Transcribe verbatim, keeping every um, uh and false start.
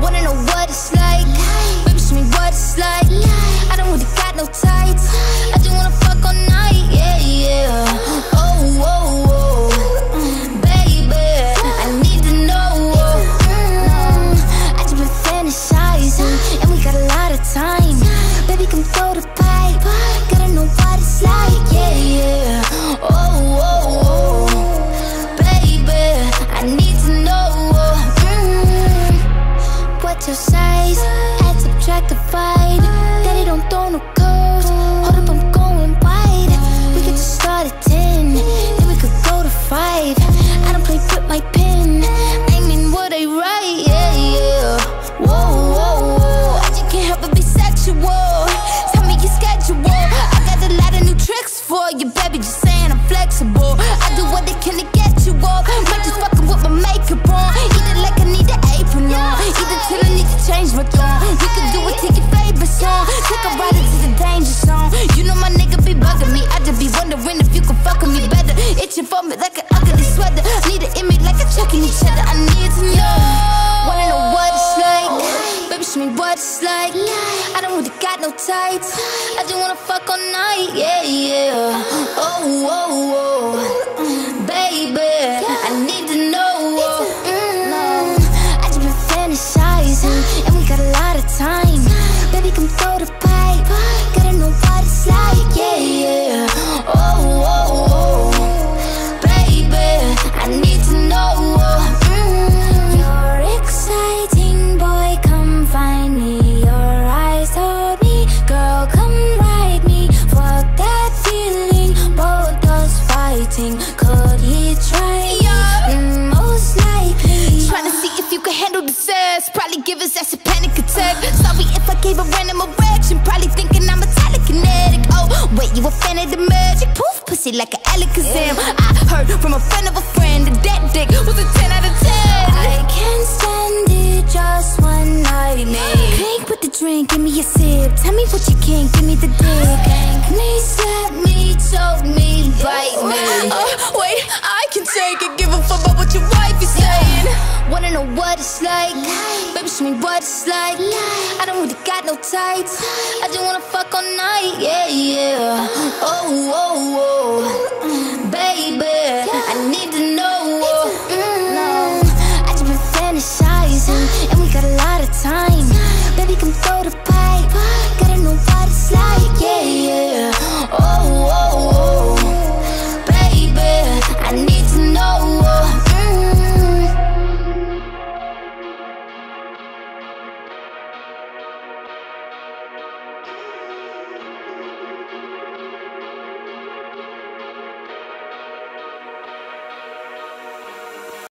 Wanna know what it's like? Baby, show me what it's like. I don't really got no tights. I just wanna fuck all night, yeah, yeah. Oh, oh, oh, baby, I need to know. Mm, I just been fantasizing, and we got a lot of time. Baby, come throw the pipe. Gotta know what it's like, yeah, yeah. Oh, oh, oh, baby, I need to know. Mm, what's your size? Add, subtract, divide. Daddy don't throw no curves. Hold up, I'm going wide. We could just start at ten, then we could go to five. I don't play with my pen. I mean what I write, yeah, yeah. Whoa, whoa, whoa, I just can't help but be sexual. Tell me your schedule. I got a lot of new tricks for you, baby. Just saying I'm flexible. I do what they can to get you up. Might just fucking with my makeup on. Either like I need an apron on, either till I need to change my tone. We could do it to your favorite song. Take a ride into the danger zone. You know my nigga be bugging me. I just be wondering if you can fuck with me better. Itching for me like an ugly sweater. Need an image like a chucking each other. I need to know. Wanna know what it's like? Baby, show me what it's like. I don't really got no tights. I just wanna fuck all night, yeah, yeah. Oh, oh, oh, baby, I need to know. Mm, I just been fantasizing, and we got a lot of time. Baby, come throw the pipe. Gotta know what it's like, yeah, yeah. Oh, oh, oh, baby, I need to know. Mm, you're exciting, boy, come find me. Your eyes told me, girl, come ride me. Fuck that feeling, both us fighting. Could he try? Mm, most likely. Trying to see if you can handle the sass. Probably give us that's a panic attack. Sorry if I gave a random erection. Probably thinking I'm a telekinetic. Oh, wait, you a fan of the magic? Poof, pussy like an Alakazam. I heard from a friend of a friend that that dick was a ten out of ten. I can't stand it, just one night, man. Clink with the drink, give me a sip. Tell me what you can, give me the dick. Thank me, slap me, choke me, bite me. Uh, wait, I can take it. Give a fuck about what your wife is saying. Wanna know what it's like? Baby, show me what it's like. I don't really got no tights. I just wanna fuck all night, yeah, yeah. Oh, oh, oh,